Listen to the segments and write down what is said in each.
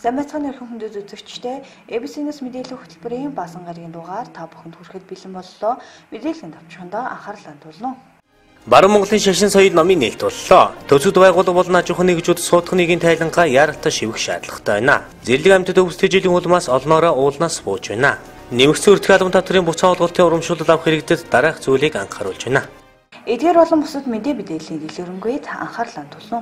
Сайн байцгааны өрхөн хүндэт үзэгчдээ ABC-ээс мэдээлэл хөтөлбөрийн баасан гарагийн дугаар та бүхэнд хүрэхэд бэлэн боллоо. Мэдээллийн давчхандаа анхаарал хандуулна. Баруун Монголын шашин соёл номын нээлт боллоо. Төсөвд байгууллага болон аж ахуйн нэгжүүд суудхныгийн тайлангаа яаралтай шивэх шаардлагатай байна. Зэрлэг амьтад өвсдөж жилийн улмаас олноороо уулнаас бууж байна. Нэмэгдсэн өртгөө албан татврын буцаа олголтын урамшуулал авах хэрэгтэд дараах зүйлийг анхааруулж байна. Эдгээр болон бусад мэдээ мэдээллийн дэлгэрэнгүй анхаарал хандуулна.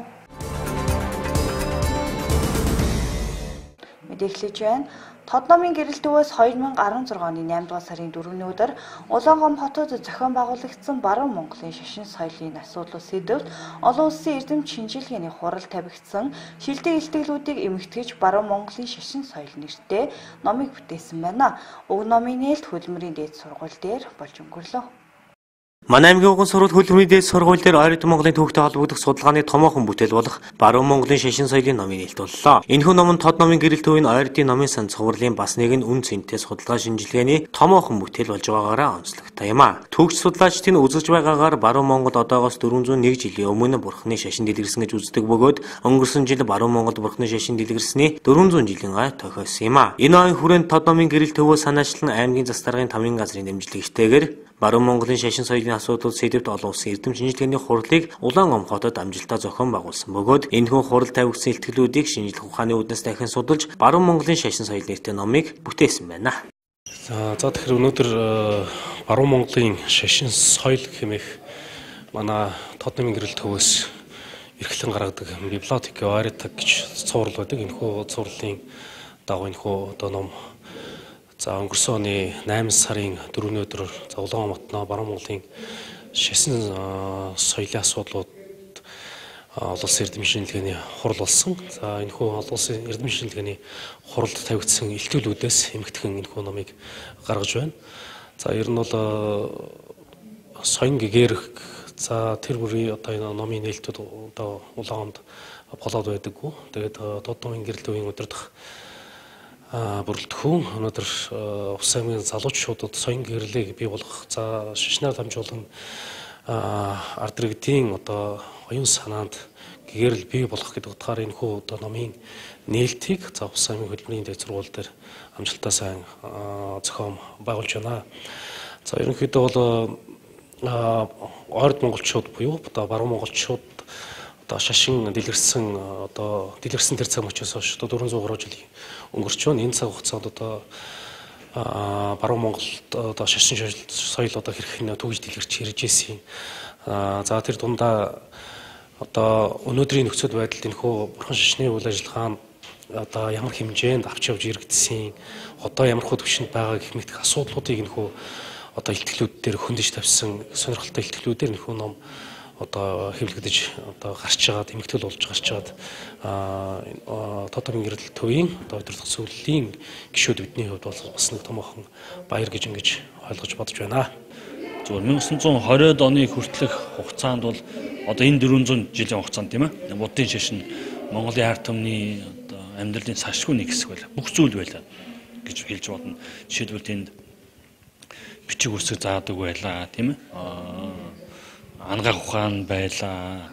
Мэдээлж байна. Тод номын гэрэлтвээс 2016 оны 8 дугаар сарын 4-ний өдөр Улаангом хотод зохион байгуулагдсан Баруун Монголын шашин соёлын асуудлууд сэдвт олон улсын эрдэм шинжилгээний хурал тавигдсан шилдэг илтгэлүүдийг эмэгтгэж Баруун Монголын шашин соёл нэртэй номыг бүтээсэн байна. Уг номын нээлт хөдөлмөрийн дээд сургууль дээр болж өнгөрлөө. Манай аймгийн уган сурвалж хөдөлмөрийн дээд сургууль дээр Ойртон Монголын төвхтэй холбогдох судалгааны томоохон бүтээл болох Баруун Монголын шашин соёлын номын нээлт боллоо. Энэхүү ном нь Тод номын гэрэл төвийн Ойртын номын сан цувралын бас нэгэн үн цэнтэй судалгаа шинжилгээний томоохон бүтээл болж байгаагаараа онцлогтой юм а. Төвч судлаачдын үзэж байгаагаар Баруун Монгол одоогоос 401 жилийн өмнө бурхны шашин дэлгэрсэн гэж үздэг бөгөөд өнгөрсөн жил Баруун Монголд бурхны шашин дэлгэрсний 400 жилийн гай тохиосон юм а. Энэ оюун хүрээнд Тод номын гэрэл төвөө санаачлан аймгийн зас даргын 5 газрын дэмжлэгтэйгээр Баруун Монголын шашин соёлын асуудлууд сэдвт олон улсын эрдэм шинжилгээний хурлыг Улаангом хотод амжилттай зохион байгуулсан бөгөөд энэхүү хурал тавигдсан илтгэлүүдийг шинжлэх ухааны үүднээс дахин судалж Баруун Монголын шашин соёл нэртэй номыг бүтээсэн байна. За тэгэхээр өнөөдөр Баруун Монголын шашин соёл хэмээх манай Тод номын гэрэл төвөөс эрхлэн гаргадаг библиотек Ойртог гэж цуврал байдаг. Энэхүү цувралын дагуу энэхүү одоо ном за өнгөрсөн оны 8 сарын 4-ний өдөр Улаангом хотноо Баруун Монголын шашин соёлын асуудлууд олон улсын эрдэм шинжилгээний хурал болсон. За энэхүү олон улсын эрдэм шинжилгээний хуралд тавигдсан илтгэлүүдээс эмэгтгэн энэхүү номыг гаргаж байна. За ер нь бол соён гэгэрх за тэр бүрийн одоо энэ номын нээлтүүд одоо Улаангомд болоод байдаггүй. Тэгээд Тод номын гэрэл төвийн удирдах бүрэлдэхүүн өнөөдөр Ус аймгийн залуучуудад соён гэрлийг бий болгох за шашнаар дамжуулан ард иргэдийн одоо оюун санаанд гэрэл бий болгох гэдэг утгаараа энэхүү одоо номын нээлтийг за Ус аймгийн хөдөлмөрийн дээд сургууль дээр амжилттай сайн зохион байгуулж байна. За ерөнхийдөө бол ойрд монголчууд буюу одоо баруун монголчууд одоо шашин дэлгэрсэн одоо дэлгэрсэн тэр цаг мөчөөс хойш одоо 403 жилийн өнгөрч байна. Энэ цаг хугацаанд одоо Баруун Монголд одоо шашин соёл одоо хэрхэн төгж дэлгэрч ирж ирсэн. За тэр дундаа одоо өнөөдрийн нөхцөл байдалд энэхүү бурхан шашны үйл ажиллагаа одоо ямар хэмжээнд авч явж иргэдсэн одоо ямар хөө төвшөнд байгаа гэх мэт асуудлуудыг энэхүү одоо илтгэлүүд дээр хөндөж тавьсан сонирхолтой илтгэлүүдээр энэхүү ном одоо хэвлэгдэж одоо гарч байгаад эмэгтгэл болж гарч байгаад Тод номын гэрэл төвийн одоо удирдах зөвлөлийн гишүүд бидний хувьд бол бас нэг томоохон баяр гэж ингэж ойлгож бодож байна. Зөвхөн 1920-ад оны хүртэлх хугацаанд бол одоо энэ 400 жилийн хугацаанд тийм ээ буддын шашин Монголын ард түмний одоо амьдралын салшгүй нэг хэсэг байла. Бүх зүйл байла гэж хэлж бодно. Жишээлбэл тэнд бичиг үсэг заадаг байлаа тийм ээ. Ангаах ухаан байлаа,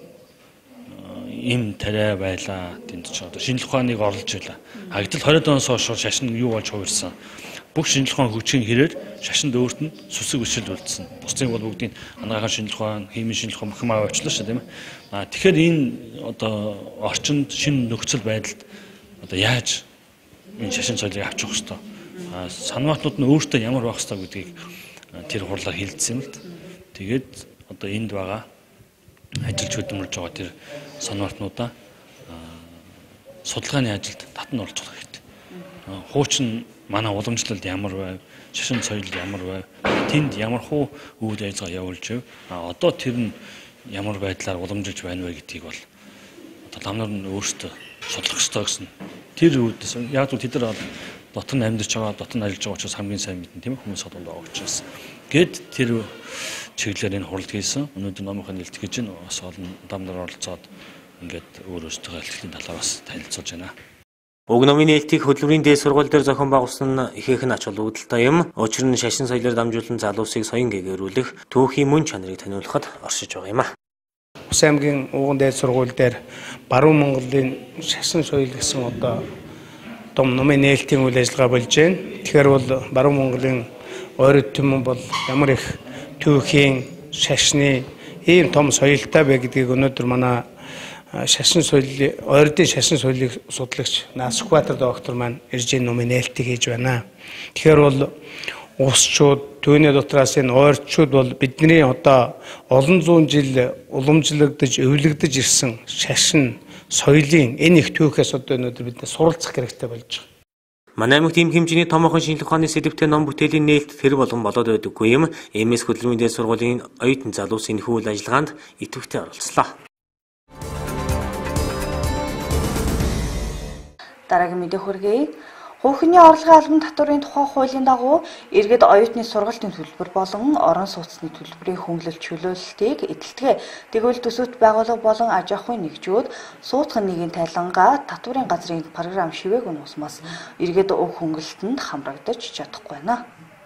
им тариа байлаа, тэнд ч одоо шинжлэх ухааныг орлож байлаа. Хагдал 20 оноос хойш шашин юу болж хувирсан. Бүх шинжлэх ухааны хүчийн хэрээр шашинд өөрт нь сүсэг өсөлт үлдсэн. Бусдын бол бүгдийн ангаахын шинжлэх ухаан, химийн шинжлэх ухаан бүхэн аваачлаа шүү тийм ээ. Тэгэхээр энэ одоо орчинд шинэ нөхцөл байдалд одоо яаж энэ шашин соёлыг авчих хэвээр. Санамаатнууд нь өөртөө ямар байх хэвээр гэдгийг тэр хурлаар хэлсэн юм л. Тэгээд одоо энд байгаа ажиллаж хөдөлмөрж байгаа тэр санаартнуудаа судалгааны ажилд татан оролцох хэрэгтэй. Хуучин манай уламжлалд ямар байв, шашин соёл ямар байв, тэнд ямар хуу үйл ажиллагаа явуулж байв. Одоо тэр нь ямар байдлаар уламжилж байна вэ гэдгийг бол одоо ламнаар нь өөрсдөө судлах ёстой гэсэн. Тэр үүдээс яг л тэд нар дотор нь амьдарч байгаа, дотор нь ажиллаж байгаа учраас хамгийн сайн мэднэ тийм ээ хүмүүс одонд байгаа учраас. Гэт тэр чиглэлээр энэ хуралд хийсэн. Өнөөдөр номынхаа нээлт гэж нь бас олон дамнаар оролцоод ингээд өөрөөсөө илтгэлийн талаар бас танилцуулж байна. Уг номын нээлтийг хөдөлмөрийн дээд сургууль дээр зохион байгуулсан ихээхэн ач холбогдолтой юм. Учир нь шашин соёлоор дамжуулан залуусыг соён гээгэрүүлэх түүхийн мөн чанарыг таниулахад оршиж байгаа юм а. Ус аймгийн уган дээд сургууль дээр Баруун Монголын шашин соёл гэсэн одоо том номын нээлтийн үйл ажиллагаа болж байна. Тэгэхээр бол Баруун Монголын ойрын түмэн бол ямар их түүхийн, шашны ийм том соёлтой бай гэдгийг өнөөдөр манай шашин соёлын ойрдын шашин соёлыг судалгагч Насухбаатар доктор маань ирж номын нээлтийг хийж байна. Тэгэхээр бол усчууд, түүний дотроос энэ ойрчууд бол бидний одоо олон зуун жил уламжлагдаж, өвлөгдөж ирсэн шашин соёлын энэ их түүхээс одоо өнөөдөр бид суралцах хэрэгтэй болж байгаа. Манай аймагт ийм хэмжээний томоохон шинжлэх ухааны сэдвтэй ном бүтээлийн нээлт тэр болгон болоод байдаггүй юм. ЭМС хөдөлмөрийн дээд сургуулийн оюутан залуус энэхүү үйл ажиллагаанд идэвхтэй оролцлоо. Дараагийн мэдээ хүргэе. Хүүхний орлогын албан татврын тухай хуулийн дагуу иргэд оюутны сургалтын төлбөр болон орон сууцны төлбөрийн хөнгөлөлт чөлөөлөлтийг эдэлтгээ тэгвэл төсөвт байгууллага болон аж ахуйн нэгжүүд суудхан нийгмийн тайлангаа татврын газрын програм шивээгүйн усмаас иргэд өв хөнгөлөлтөнд хамрагдаж чадахгүй байна.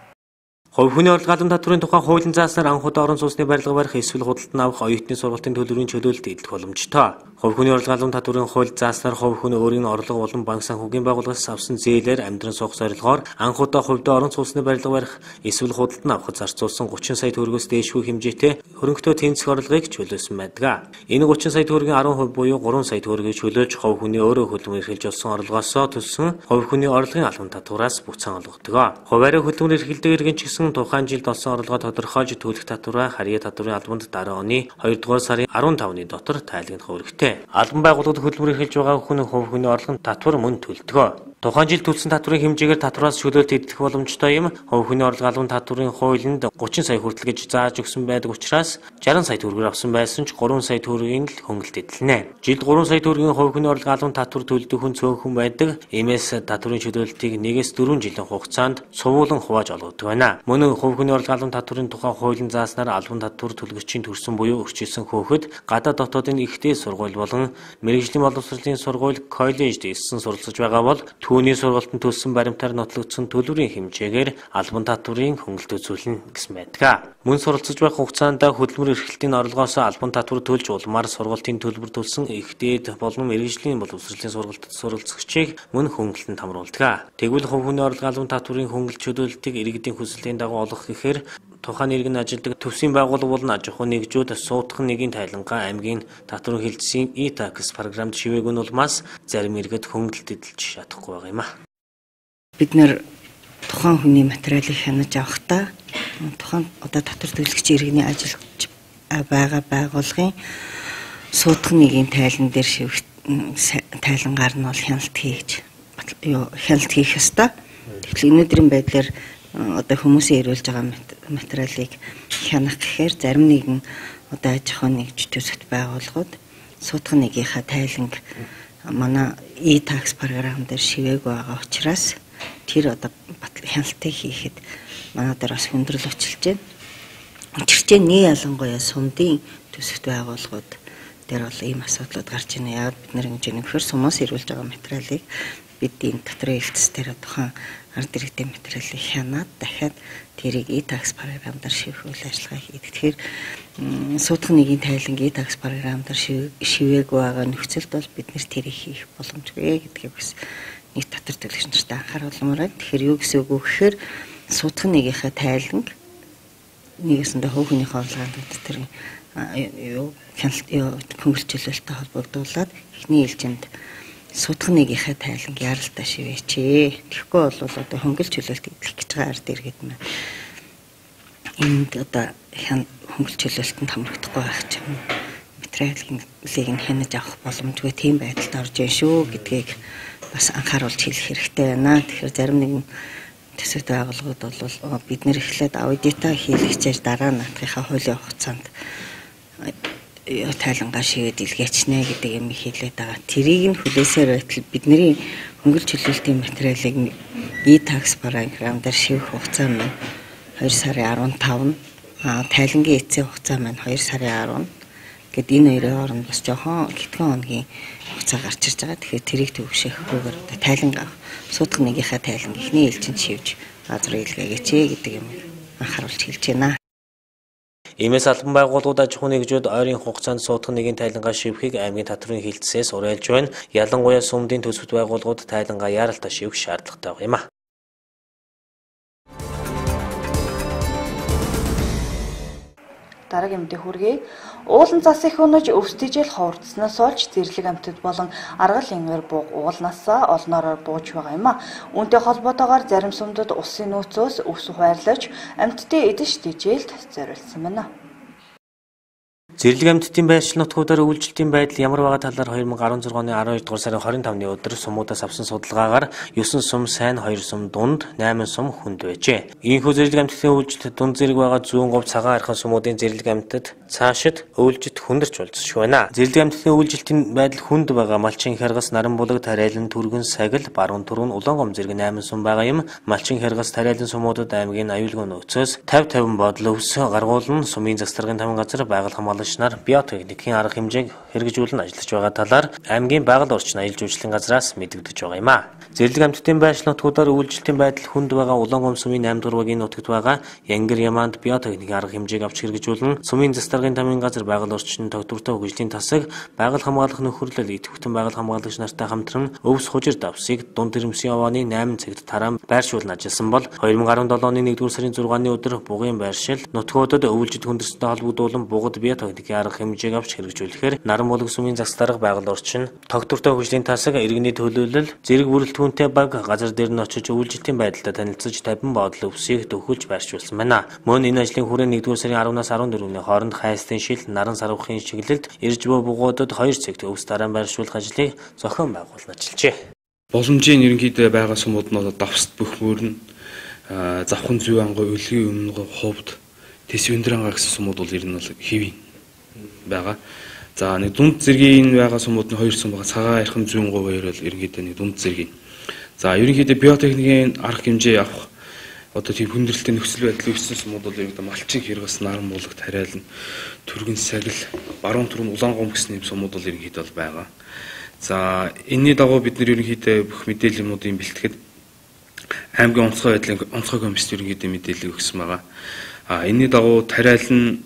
Хувь хүний орлогын албан татврын тухай хуулийн зааснаар анхудаа орон сууцны барилга барих эсвэл худалдан авах оюутны сургалтын төлбөрийн чөлөөлөлт эдэлэх боломжтой. Хувь хүний орлогын албан татврын хууль зааснаар хувь хүн өөрийн орлого болон банк санхүүгийн байгууллагаас авсан зээлээр амьдран суух зорилгоор анхудаа хувьдаа орон сууцны барилга барих эсвэл худалдан авахд зарцуулсан 30 сая төгрөгөөс дээшгүй хэмжээтэй хөрөнгөтэй тэнцэх орлогыг чөлөөсөн байдаг. Энэ 30 сая төгрөгийн 10% буюу 3 сая төгрөгийг чөлөөж хувь хүний өөрөө хөдөлмөр эрхэлж олсон орлогоосоо төлсөн хувь хүний орлогын албан татвараас буцаан олгодог. Хуваарь хөдөлмөр эрхэлдэг иргэн ч гэсэн тухайн жилд олсон орлогоо тодорхойлж төлөх татвараа харьяа татврын албанд дараа оны 2 дугаар сарын 15-ны дотор тайлгнах үүрэгтэй. Албан байгууллагад хөдөлмөр эрхэлж байгаа хүн хувь хүний орлогын татвар мөн төлдөг. Тухайн жил төлсөн татврын хэмжээгээр татвараас чөлөөлт эдэлэх боломжтой юм. Хувь хүний орлогын албан татврын хуулинд 30 сая хүртэл гэж зааж өгсөн байдаг учраас 60 сая төгрөг авсан байсан ч 3 сая төгрөгийн л хөнгөлт эдэлнэ. Жилд 3 сая төгрөгийн хувь хүний орлогын албан татвар төлдөг хүн цөөхөн байдаг. ЭМС татврын чөлөөлтийг 1-4 жилийн хугацаанд сувуулан хувааж олгодог байна. Мөн хувь хүний орлогын албан татврын тухай хуулийн зааснаар албан татвар төлөгчийн төрсөн буюу өрчилсөн хөөхд гадаад дотоодын ихтэй сургууль болон мэргэжлийн боловсролын сургууль, коллежд эссэн суралцж байгаа бол түүний сургалтанд төлсөн баримтаар нотлогдсон төлбөрийн хэмжээгээр албан татврын хөнгөлт үзүүлнэ гэсэн байдаг. Мөн суралцж байх хугацаанд хөдөлмөр эрхлэлтийн орлогоос албан татвар төлж улмаар сургалтын төлбөр төлсөн ихтэйд болон мэргэжлийн боловсролын сургалтад суралцагчийг мөн хөнгөлтөнд хамруулдаг. Тэгвэл хувь хүний орлогын албан татврын хөнгөлт чөлөөлтийг иргэдийн хүслийн дагуу олгох гэхээр тухайн иргэн ажилдаг төвсийн байгууллага болон аж ахуйн нэгжүүд суудхан нийгмийн тайлангаа аймгийн татвар хэлтсийн e-tax програмд шивээгүйн улмаас зарим иргэд хөнгөлт эдэлж чадахгүй байгаа юм а. Бид нэр тухайн хүний материалыг хянаж авахдаа тухайн одоо татвар төлөгч иргэний ажиллаж байгаа байгууллагын суудхан нийгмийн тайлан дээр шивэх тайлангаар нь бол хяналт хийх ёстой. Тэгэхээр өнөөдрийн байдлаар одоо хүмүүсийн ирүүлж байгаа материалыг хянах гэхээр зарим нэгэн одоо аж ахуйн нэгж төсөвт байгууллагууд суудхан нэгийнхаа тайланг манай e-tax програм дээр шивээг байгаа учраас тэр одоо хяналтыг хийхэд манай дээр бас хүндрэл училж байна. Учирч нэг ялангуяа сумдын төсөвт байгууллагууд дээр бол ийм асуудлууд гарч байна. Яг бид нэг хэмжээгээр сумаас ирүүлж байгаа материалыг бид энэ татрын хэлтс дээр тухайн ард иргэдийн материалыг хянаад дахиад тэрийг e-tax програм дээр шивэх үйл ажиллагаа хийдэг. Тэгэхээр суудхан нийгмийн тайлангийн e-tax програм дээр шивээг байгаа нөхцөлд бол бид нэр тэрийг хийх боломжгүй гэдгийг бас нийт татвар төлөгч нартай анхааруулмаар байна. Тэгэхээр юу гэсэн үг вэ гэхээр суудхан нийгмийнхаа тайланг нэгэсэндээ хувь хүний орлогын татврын хөнгөлт чөлөөлтөй холбогдуулаад эхний ээлжинд суудхан нийгмийнхаа тайланг яралтай шивээч. Тэгэхгүй бол одоо хөнгөлт чөлөөлт эдлэх гэж байгаа ард иргэд маань энд одоо хөнгөлт чөлөөлтөнд хамрагдахгүй байх ч юм материалыг нь хянаж авах боломжгүй тийм байдалд орж ийн шүү гэдгийг бас анхааруулж хэлэх хэрэгтэй байна. Тэгэхээр зарим нэгэн төсөвт байгууллагууд бол бид нэр эхлээд аудитаа хийлгэчээр дараа наадхынхаа хуулийн хугацаанд тайлангаа шигээд илгээчнэ гэдэг юм хэлээд байгаа. Тэрийг нь хүлээсээр байтал бидний хөнгөлт чөлөөлтийн материалыг e-tax програм дээр шивэх хугацаа нь 2 сарын 15, тайлангийн эцсийн хугацаа маань 2 сарын 10 гэд энэ хоёрын хооронд бас жоохон хэдхэн хоногийн хугацаа гарч ирж байгаа. Тэгэхээр тэрийг төвшөхгүйгээр тайлангаа суудхан нэгийнхаа тайланг эхний ээлжинд шивж газар илгээгээч гэдэг юм анхааруулж хэлж байна. Иймээс албан байгууллагууд аж ахуйн нэгжүүд ойрын хугацаанд суудах нэгэн тайлангаа шивхийг аймгийн татрын хилцсээс уриалж байна. Ялангуяа сумдын төсөвт байгууллагууд тайлангаа яаралтай шивэх шаардлагатай юм а. Дараагийн мэдээ хүргэе. Уулан цас их өнөж өвсдөжил ховордсноос олж зэрлэг амьтад болон аргал янгар бууг уулнаасаа олноороор бууж байгаа юм а. Үүнтэй холбоотойгоор зарим сумдад усын нөөцөөс өвс хуваарлаж амьтдын эдэш дижээлд зориулсан байна. Зэрлэг амьтдын байршил нутгуудаар үйлчлэлтийн байдал ямар байгаа талаар 2016 оны 12 дугаар сарын 25-ны өдөр сумуудаас авсан судалгаагаар 9 сум сайн, 2 сум дунд, 8 сум хүнд байжээ. Ийхүү зэрлэг амьтдын үйлчлэлд дунд зэрэг байгаа 100 говь цагаан архан сумуудын зэрлэг амьтад цаашид үйлчлэлт хүндэрч болцсош байна. Зэрлэг амьтдын үйлчлэлтийн байдал хүнд байгаа Малчин Хяргас, Наранбулаг, Тариалан, Түргэн, Сагил, Баруун Түрүүн, Улаангом зэрэг 8 сум байгаа юм. Малчин Хяргас, Тариалан сумуудад аймгийн аюулгүй нөөцөөс 50-50 бодол өвс гаргуулна, сумын засваргын тамга газар байгаль хамгаалагч нар биотехникийн арга хэмжээг хэрэгжүүлэн ажиллаж байгаа талаар аймгийн байгаль орчин аялал жуулчлалын газраас мэдэгдэж байгаа юм а. Зэрлэг амьтдын байршил нутгуудаар үйлчлэлтийн байдал хүнд байгаа Улаангом сумын 8 дугаар багийн нутагт байгаа Янгир Ямаанд биотехникийн арга хэмжээг авч хэрэгжүүлэн сумын засваргын тамгын газар байгаль орчин тогтвортой хөгжлийн тасаг байгаль хамгаалах нөхөрлөл идэвхтэн байгаль хамгаалагч нартай хамтран өвс хужир давсыг дунд ирмсийн овооны 8 цагт тараан байршуулна ажилласан бол 2017 оны 1-р сарын 6-ны өдөр бугын байршил нутгуудад өвлжид хүндэрсэнтэй холбогдуулан бугад биотехникийн арга хэмжээг авч хэрэгжүүлэхээр Наранбулаг сумын засаг дарга байгаль орчин тогтвортой хөгжлийн тасаг иргэний төлөөлөл зэрэг бүрэлдэхүүнтэй баг газар дээр нь очиж үйлчлэлтийн байдалтай танилцж 50 бодол өвсийг төвхөлж байршуулсан байна. Мөн энэ ажлын хүрээ 1-р сарын 10-наас 14-ний хооронд хайстын шил наран сарвахын чиглэлд ирж буй бугуудад 2 цагт өвс тараан байршуулах ажлыг зохион байгуулан ажиллажээ. Боломжийн ерөнхийдөө байгаа сумууд нь давсд бөхмөрн завхан зүй ангой өлгийн өмнө ховд тэс өндрэнга гэсэн сумууд бол ер нь бол хэвийн байгаа. За нэг дунд зэргийн байгаа сумууд нь 2 сум байгаа. Цагаан архан 100% бол ерөнхийдөө нэг дунд зэргийн. За ерөнхийдөө биотехникийн арга хэмжээ авах одоо тийм хүндрэлтэй нөхцөл байдал үүссэн сумууд бол ерөнхийдөө Малчин Хяргас, Наранбулаг, Тариалан, Түргэн, Сагил, Баруун Түрүүн, Улаангом гэсэн юм сумууд бол ерөнхийдөө бол байгаа. За энэний дагуу бид нэр ерөнхийдөө бүх мэдээлэл юмнуудыг бэлтгэхэд аймгийн онцгой байдлын онцгой комиссд ерөнхийдөө мэдээлэл өгсөн байгаа. Энэний дагуу Тариалан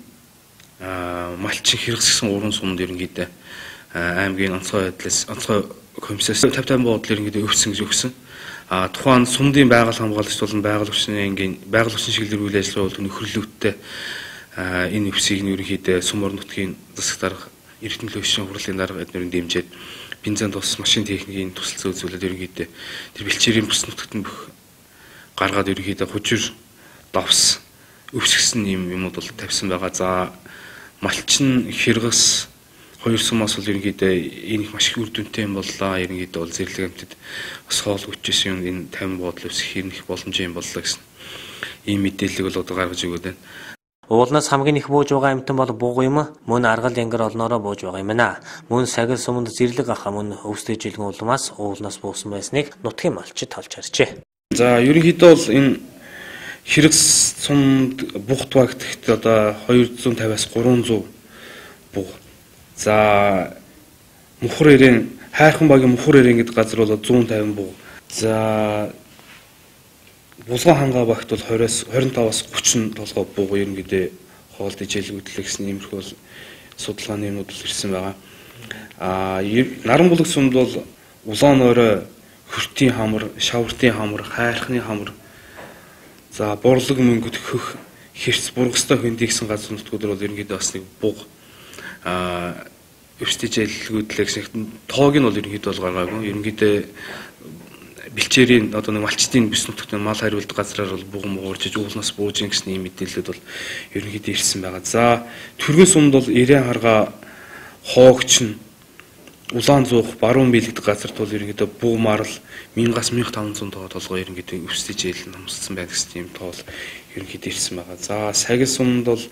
Малчин Хяргас гэсэн 3 сумд ерөнхийдөө аймгийн онцгой байдлаас онцгой комиссаас 50-50 бодол ерөнхийдөө өвсөн гэж өгсөн. Тухайн сумдын байгаль хамгаалагч болон байгаль орчны чиглэлээр үйл ажиллагаа бол нөхөрлөлттэй энэ өвсийг нь ерөнхийдөө сум орон нутгийн засаг дарга эрдэнэ төлөвшин хурлын дарга эднэрийн дэмжиж бензин тус машин техникийн тусалцаа үзүүлээд ерөнхийдөө тэр бэлчээрийн бүс нутагт нь бүх гаргаад ерөнхийдөө хужир давс өвсгсөн юмуд бол тавьсан байгаа. За Малчин Хяргас 2 сумаас бол ерөнхийдөө энэ их маш их үр дүнтэй юм боллоо. Ерөнхийдөө бол зэрлэг амьтад бас хоол хүчсэн юм энэ 50 бодол ус хэрнэх боломжтой юм боллоо гэсэн ийм мэдээллийг бол одоо гаргаж өгöd байна. Уулнаас хамгийн их бууж байгаа амьтан бол буг юм. Мөн аргал янгар олноороо бууж байгаа юм байна. Мөн Сагил суманд зэрлэг ахаа мөн өвстэй жилгэн улмаас уулнаас буусан байсныг нутгийн малчид талж харжээ. За ерөнхийдөө бол энэ Хяргас сумд бугт багтагт одоо 250-аас 300 буг. За мухар эрийн хайрхан багийн мухар эрийн гэдэг газар бол 150 буг. За Булган хангаа багт бол 20-аас 25-аас 30 толгой буг ерөнхийдөө хоол дижээлгүүдлээ гэсэн иймэрхүү бол судалгааны юмуд ирсэн байгаа. Наранбулаг сумд бол улаан орой, хөртийн хамар, шавартын хамар, хайрхны хамар, за борлог мөнгөд хөх хэрц бургастай хөндий гэсэн газар нутгууд бол ерөнхийдөө бас нэг буг өвсдөжэлгүүдлээ гэсэн тоог нь бол ерөнхийдөө бол гаргаагүй. Ерөнхийдөө бэлчээрийн одоо нэг малчтын бүс нутагт мал хариулт газраар бол буг муурчиж уулнаас бууж ин гэсэн ийм мэдээлэлд бол ерөнхийдөө ирсэн байгаа. За Түргэн сумд бол Ирээн харгаа хоогч нь улаан зуух баруун биелэгдэх газарт бол ерөнхийдөө буг марл 1000-аас 1500 тоо толгой ерөнхийдөө өвсдөжэл намссан байх гэсэн тийм тоол ерөнхийдөө ирсэн байгаа. За Сагил сумд бол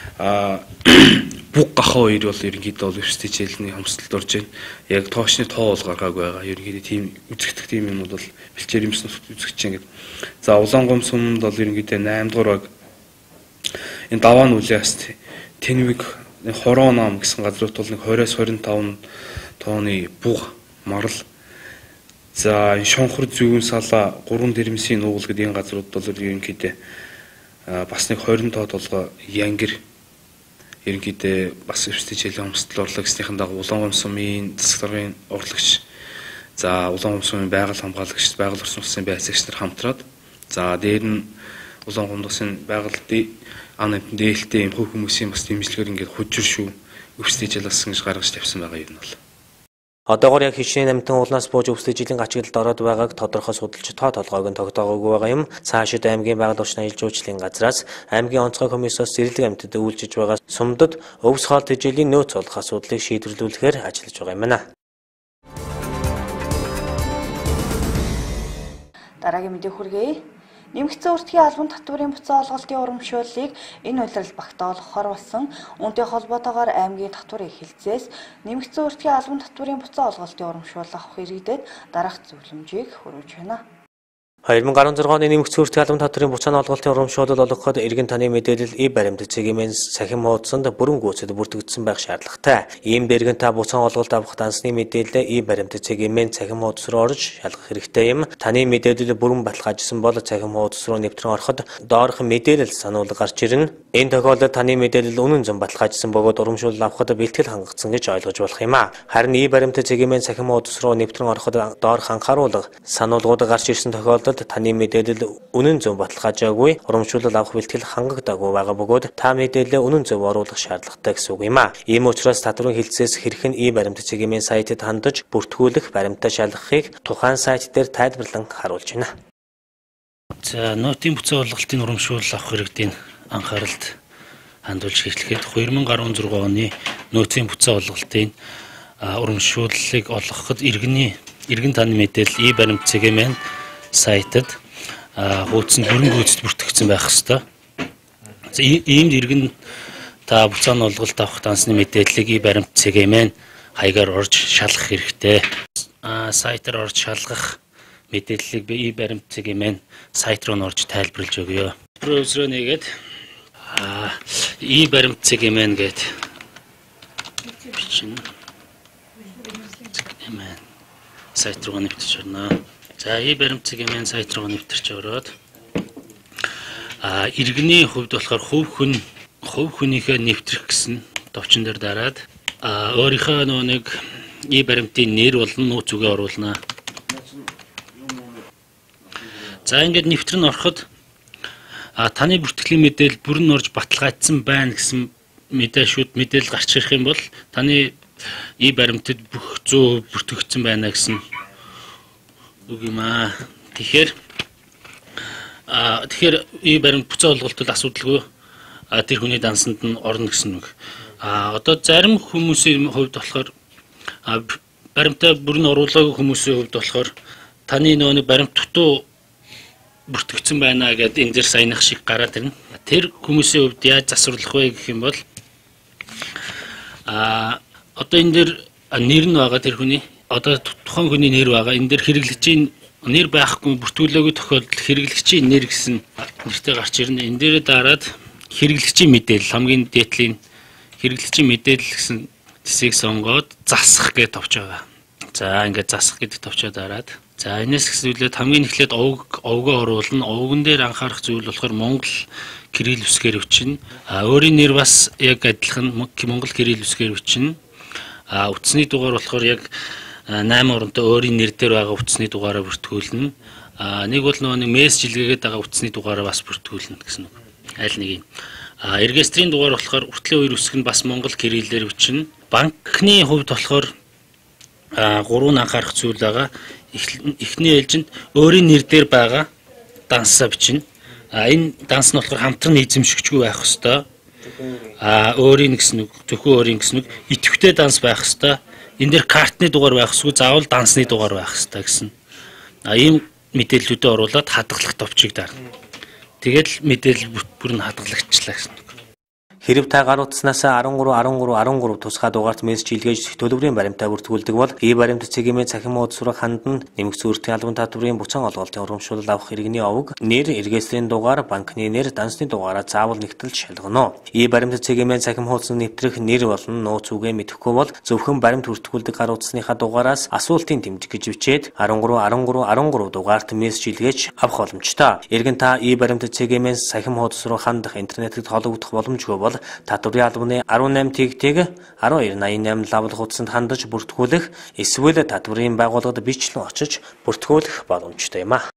буг гахаа хоёр бол ерөнхийдөө бол өвсдөжэлний хомсдолд орж байна. Яг тоочны тоо бол гаргаагүй байгаа. Ерөнхийдөө тийм үзэгдэх тийм юм бол бэлчээр юмс үзэгч ингээд. За Улаангом сумд бол ерөнхийдөө 8 дугаар баг энэ даваан үлээс Тэнвиг хороо нам гэсэн газрууд бол 20-аас 25 тооны буг марл. За шонхор зүүн салаа 3 дэрмсийн нуул гэдэг энэ газрууд бол ерөнхийдөө бас нэг 20 тоо толгой янгир ерөнхийдөө бас өвчтөж хилийн өмсөлт орлоо гэснийхэн дагуу Улаан гомсомын засгийн урлагч за Улаан гомсомын байгаль хамгаалагч байгаль орчин улсын байцаагч нар хамтраад за дээр нь Улаан гомсомын байгальд ан амтны дээлтэй юм хүмүүсийн бас дэмжлэгээр ингээд хужир шүү өвчтөж хил бас ингэж гаргаж тавьсан байгаа юм бол. Одоогоор яг хичнээн амтан уулнаас бууж өвсдөж жилийн гачигдалд ороод байгааг тодорхой судалж тоо толгойг нь тогтоогоогүй байгаа юм. Цаашид аймгийн байгаль орчин аялал жуулчлалын газраас аймгийн онцгой комиссоос зэрлэг амьтад үйлчилж байгаа сумдад өвс хоол тэжээлийн нөөц олох асуудлыг шийдвэрлүүлэхээр ажиллаж байгаа юм байна. Дараагийн мэдээ хүргэе. Нэмэгдсэн өртгийн албан татварын буцаа олголтын урамшууллыг энэ улирал багтаалгахаар болсон үүнтэй холбоотойгоор аймгийн татварын хэлцээс нэмэгдсэн өртгийн албан татварын буцаа олголтын урамшуул авах иргэдэд дараах зөвлөмжийг хүргэж байна. 2016 оны нэмэгдсэн өртгийн албан татварын буцааны олголтын урамшуулал олгоход иргэн таны мэдээлэл баримт цэгийн сахин хуудсанд бүрэн гүйцэд бүртгэгдсэн байх шаардлагатай. Ийм дэргэн та буцаан олголт авах дансны мэдээлэл баримт цэгийн сахин хуудас руу орж шалгах хэрэгтэй юм. Таны мэдээлэл бүрэн баталгаажсан бол сахин хуудас руу нэвтрэн ороход доорх мэдээлэл сануулга гарч ирнэ. Энэ тохиолдолд таны мэдээлэл үнэн зөв баталгаажсан бөгөөд урамшуулал авахд бэлтгэл хангагдсан гэж ойлгож болох юм а. Харин баримт цэгийн сахин хуудас руу нэвтрэн ороход доорх анхааруулга сануулгууд гарч ирсэн тохиолдолд таны мэдээлэл үнэн зөв баталгаажаагүй урамшуулал авах бэлтгэл хангагдаагүй байгаа бөгөөд та мэдээлэлээ үнэн зөв оруулах шаардлагатай гэсэн үг юм а. Ийм учраас татварын хэлцээс хэрхэн баримт цэгийн сайтад хандаж бүртгүүлэх баримтаа шалгахыг тухайн сайт дээр тайлбарлан харуулж байна. За нотын буцаа олголтын урамшуулал авах иргэдийн анхааралд хандуулж эхлэхэд 2016 оны нөөцийн буцаа олголтын урамшууллыг олгоход иргэн таны мэдээлэл баримт цэгийн сайтад хуудсанд бүрэн гүйцэд бүртгэгдсэн байх ёстой. Иймд иргэн та буцааны олголт авах дансны мэдээллийг баримт цэгийн хаягаар орж шалгах хэрэгтэй. Сайтаар орж шалгах мэдээллийг баримт цэгийн сайт руу орж тайлбарлаж өгье. Браузероо нэгээд баримт цэгийн гээд бичнэ. Сайт руу нэвтэрч байна. За баримт цэгийн сайт руу нэвтэрч ороод иргэний хувьд болохоор хувь хүнийхээ нэвтрэх гэсэн товчон дээр дараад өөрийнхөө нэг баримтын нэр болон нууц үгээ оруулна. За ингээд нэвтрэн ороход таны бүртгэлийн мэдээлэл бүрэн орж баталгаажсан байна гэсэн мэдээлэл гарч ирэх юм бол таны баримтад бүх зөв бүртгэгдсэн байна гэсэн үг юм аа. Тэгэхээр баримт буцаа олголтод асуудалгүй тэр хүний дансанд нь орно гэсэн үг. Одоо зарим хүмүүсийн хувьд болохоор баримтаа бүрэн оруулаагүй хүмүүсийн хувьд болохоор таны нэг баримт дутуу бүртгэгдсэн байна гэдэг энэ зэр саяных шиг гараад ирнэ. Тэр хүмүүсийн хувьд яаж засварлах вэ гэх юм бол одоо энэ дэр нэр нь байгаа тэр хүний одоо тухайн хүний нэр байгаа. Энэ дэр хэрэглэгчийн нэр байхгүй бүртгүүлээгүй тохиолдолд хэрэглэгчийн нэр гэсэн нэртэй гарч ирнэ. Энэ дээрээ дараад хэрэглэгчийн мэдээлэл хамгийн дээдлийн хэрэглэгчийн мэдээлэл гэсэн хэсгийг сонгоод засах гэж товч байгаа. За ингээд засах гэдэг товчоо дараад за энэс гэсүүлээд хамгийн эхлээд овгоо оруулна. Овгон дээр анхаарах зүйл болохоор Монгол кирилл үсгээр өчнө. Өөрийн нэр бас яг адилхан Монгол кирилл үсгээр өчнө. Утасны дугаар болохоор яг 8 оронтой өөрийн нэр дээр байгаа утасны дугаараа бүртгүүлнэ. Нэг бол нэг мессеж илгээгээд байгаа утасны дугаараа бас бүртгүүлнэ гэсэн үг. Аль нэг нь. Регистрийн дугаар болохоор уртлын үер үсэг нь бас Монгол кириллээр өчнө. Банкны хувьд болохоор 3 анхаарах зүйл байгаа. Эхний ээлжинд өөрийн нэр дээр байгаа дансаа бичнэ. Энэ данс нь болохоор хамтран эзэмшигчгүй байх ёстой. Өөрийн гэсэн үг, зөвхөн өөрийн гэсэн үг, идэвхтэй данс байх ёстой. Энэ дээр картны дугаар байх ёсгүй, заавал дансны дугаар байх ёстой гэсэн. Ийм мэдээллүүдээ оруулаад хадгалах товчийг дарна. Тэгэл мэдээлэл бүр нь хадгалагчлаа гэсэн. Хэрв та гар утаснаас 13 тусгай дугаарт мессеж илгээж төлбөрийн баримтаа бүртгүүлдэг бол баримт цэгийн цахим хуудас руу хандан нэмэгдсэн өртгийн албан татварын буцаан олголтын урамшуулал авах иргэний овог, нэр, регистрийн дугаар, банкны нэр, дансны дугаараа заавал нэгтэлж шалгана. Баримт цэгийн цахим хуудасанд нэвтрэх нэр болон нууц үгээ мэдэхгүй бол зөвхөн баримт бүртгүүлдэг гар утасныхаа дугаараас асуултын тэмдэг гэж бичээд 13 дугаарт мессеж илгээж авах боломжтой. Иргэн та баримт цэгийн цахим хуудас руу хандах интернетэд холбогдох боломжгүй бол бол татварын албаны 18 тэгтийг 1288 лавлах утсанд хандаж бүртгүүлэх эсвэл татварын байгууллагад бичлэн очиж бүртгүүлэх боломжтой юм а.